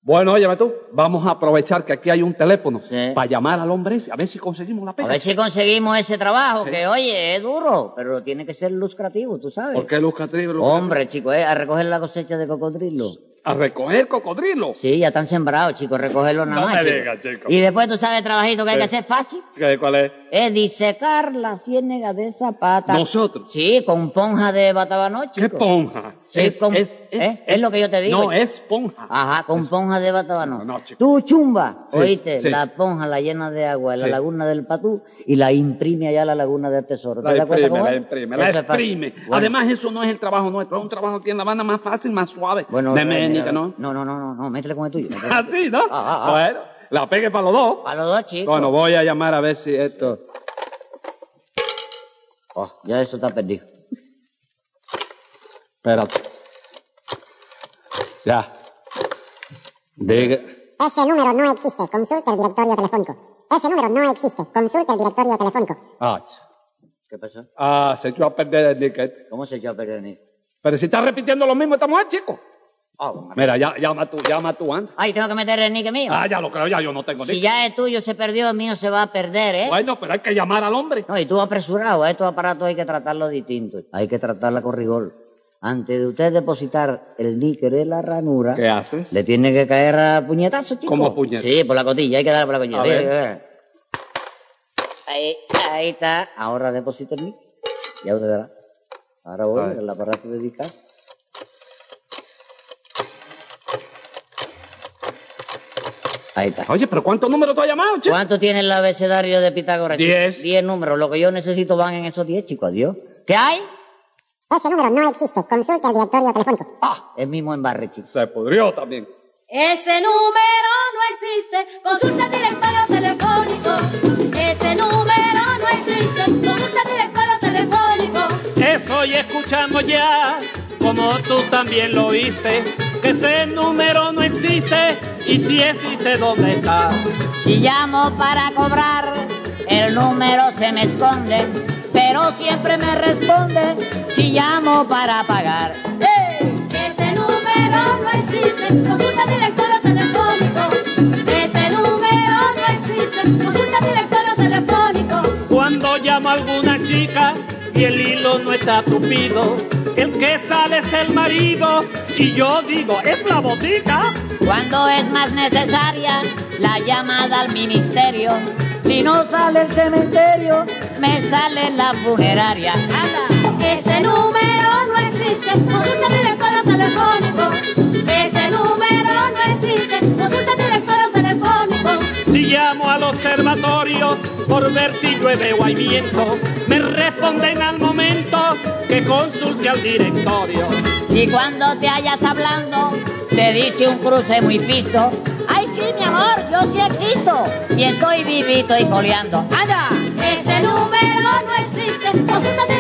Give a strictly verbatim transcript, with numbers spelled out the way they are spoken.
Bueno, óyeme tú, vamos a aprovechar que aquí hay un teléfono Sí. para llamar al hombre ese, a ver si conseguimos la A pega. ver si conseguimos ese trabajo, Sí. que oye, es duro, pero tiene que ser lucrativo, tú sabes. ¿Por qué lucrativo? lucrativo? Hombre, chico, eh, a recoger la cosecha de cocodrilo. A recoger cocodrilo. Sí, ya están sembrados, chicos, recogerlos nada No más, me chico. digas, chico. Y después tú sabes el trabajito que hay Sí. que hacer fácil. ¿Qué, ¿Cuál es? Es disecar la ciénaga de Zapata. ¿Nosotros? Sí, con ponja de batabanó, ¿Qué chico. ponja? Sí, es, con- es, ¿eh? es, Es lo que yo te digo. No, es ponja. Ajá, con ponja de batabanó. No, no, chico. Tú, chumba, Sí, oíste, sí. la ponja la llena de agua en la Sí. laguna del Patú y la imprime allá en la laguna del Tesoro. La ¿Te das cuenta exprime, cómo la es? exprime, la Eso es fácil. exprime. Bueno. Además, eso no es el trabajo nuestro, es un trabajo aquí en La Habana más fácil, más suave. Bueno, de eh, ménica, mira, ¿no? No, no, no, no, no, métele con el tuyo. métele. Así, ¿no? Ah, ah, ah. Bueno, la pegue para los dos. Para los dos, chicos. Bueno, voy a llamar a ver si esto... Oh, ya eso está perdido. Espérate. Ya. Diga... Ese número no existe. Consulte el directorio telefónico. Ese número no existe. Consulte el directorio telefónico. Ah, ch- ¿Qué pasó? ah, se echó a perder el ticket. ¿Cómo se echó a perder el niño? Pero si está repitiendo lo mismo esta mujer, chico. Ah, bueno. Mira, ya, llama tú, llama tú antes. Ay, tengo que meter el nique mío. Ah, ya lo creo, ya yo no tengo Si ticket. ya el tuyo se perdió, el mío se va a perder, ¿eh? Bueno, pero hay que llamar al hombre. No, y tú apresurado, a estos aparatos hay que tratarlos distintos. Hay que tratarla con rigor. Antes de usted depositar el níquel en la ranura, ¿Qué haces? le tiene que caer a puñetazo, chico. ¿Cómo a puñetazo? Sí, por la cotilla, hay que darle por la cotilla. A Mira, ver. mira. Ahí, ahí está. Ahora deposita el níquel. Ya usted verá. Ahora voy A ver. al aparato dedicado. Ahí está. Oye, pero ¿cuántos números tú has llamado, chico? ¿Cuánto tiene el abecedario de Pitágoras? chico? Diez. Diez números. Lo que yo necesito van en esos diez, chicos. Adiós. ¿Qué hay? Ese número no existe. Consulte el directorio telefónico. Ah, El mismo embarre, chico. se pudrió también. Ese número no existe, consulta el directorio telefónico. Ese número no existe, consulta el directorio telefónico. Estoy escuchando ya, como tú también lo oíste, que ese número no existe, y si existe, ¿dónde está? Si llamo para cobrar, el número se me esconde, pero siempre me responde si llamo para pagar. ¡Hey! Ese número no existe, consulta el directorio telefónico. Ese número no existe, consulta el directorio telefónico. Cuando llamo a alguna chica y el hilo no está tupido, el que sale es el marido, y yo digo, ¿es la botica? Cuando es más necesaria la llamada al ministerio, si no sale el cementerio, me sale la funeraria. ¡Anda! Ese número no existe, consulta el directorio telefónico. Ese número no existe, consulta el directorio telefónico. Si llamo al observatorio por ver si llueve o hay viento, me responden al momento que consulte al directorio. Y cuando te hallas hablando, te dice un cruce muy pisto: ay, sí, mi amor, yo sí existo y estoy vivito y coleando. ¡Anda! Ese número no existe, consulta el